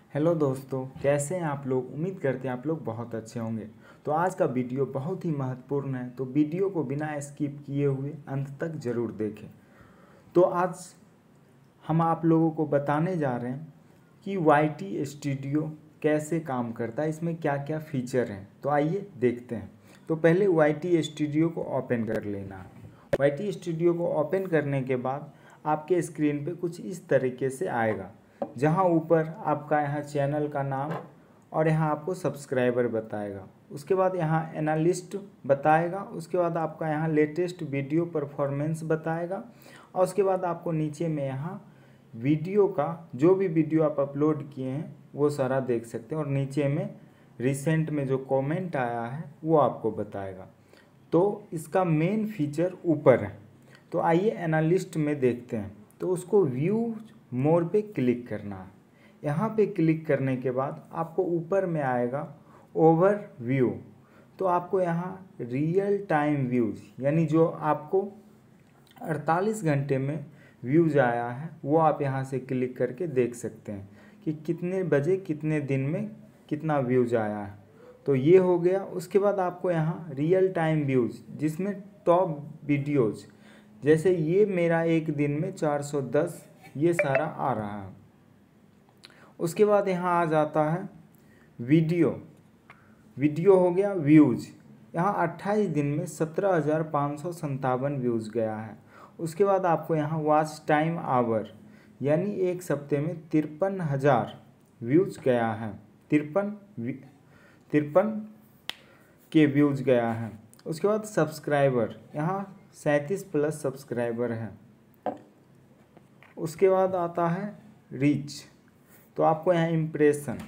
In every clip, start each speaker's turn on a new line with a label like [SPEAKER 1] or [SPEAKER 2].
[SPEAKER 1] Hello दोस्तों, कैसे हैं आप लोग। उम्मीद करते हैं आप लोग बहुत अच्छे होंगे। तो आज का वीडियो बहुत ही महत्वपूर्ण है, तो वीडियो को बिना स्किप किए हुए अंत तक ज़रूर देखें। तो आज हम आप लोगों को बताने जा रहे हैं कि YT स्टूडियो कैसे काम करता है, इसमें क्या क्या फीचर हैं। तो आइए देखते हैं। तो पहले YT स्टूडियो को ओपन कर लेना है। YT स्टूडियो को ओपन करने के बाद आपके स्क्रीन पे कुछ इस तरीके से आएगा, जहां ऊपर आपका यहाँ चैनल का नाम और यहाँ आपको सब्सक्राइबर बताएगा। उसके बाद यहाँ एनालिस्ट बताएगा। उसके बाद आपका यहाँ लेटेस्ट वीडियो परफॉर्मेंस बताएगा। और उसके बाद आपको नीचे में यहाँ वीडियो का जो भी वीडियो आप अपलोड किए हैं वो सारा देख सकते हैं। और नीचे में रिसेंट में जो कमेंट आया है वो आपको बताएगा। तो इसका मेन फीचर ऊपर है। तो आइए एनालिस्ट में देखते हैं। तो उसको व्यू मोर पे क्लिक करना है। यहाँ पे क्लिक करने के बाद आपको ऊपर में आएगा ओवर व्यू। तो आपको यहाँ रियल टाइम व्यूज़, यानी जो आपको 48 घंटे में व्यूज़ आया है वो आप यहाँ से क्लिक करके देख सकते हैं कि कितने बजे कितने दिन में कितना व्यूज़ आया है। तो ये हो गया। उसके बाद आपको यहाँ रियल टाइम व्यूज़, जिसमें टॉप वीडियोज़, जैसे ये मेरा एक दिन में 410 ये सारा आ रहा है। उसके बाद यहाँ आ जाता है वीडियो हो गया व्यूज़। यहाँ 28 दिन में 17,557 व्यूज़ गया है। उसके बाद आपको यहाँ वॉच टाइम आवर, यानी एक सप्ते में 53,000 व्यूज़ गया है। 53 के व्यूज़ गया है। उसके बाद सब्सक्राइबर, यहाँ 37+ सब्सक्राइबर है। उसके बाद आता है रीच। तो आपको यहाँ इम्प्रेशन,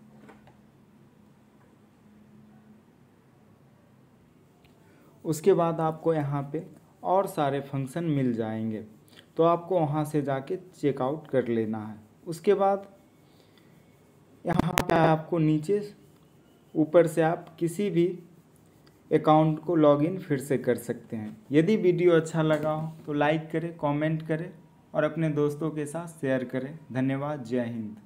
[SPEAKER 1] उसके बाद आपको यहाँ पे और सारे फंक्शन मिल जाएंगे। तो आपको वहाँ से जाके चेकआउट कर लेना है। उसके बाद यहाँ पे आपको नीचे ऊपर से आप किसी भी अकाउंट को लॉगिन फिर से कर सकते हैं। यदि वीडियो अच्छा लगा हो तो लाइक करें, कमेंट करें और अपने दोस्तों के साथ शेयर करें। धन्यवाद। जय हिंद।